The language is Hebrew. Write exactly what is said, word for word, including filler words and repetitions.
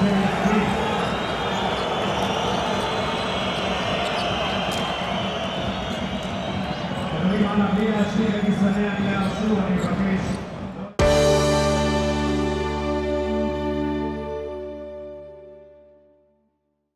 Adidas, sigue que se vea que la suba, mi paquete.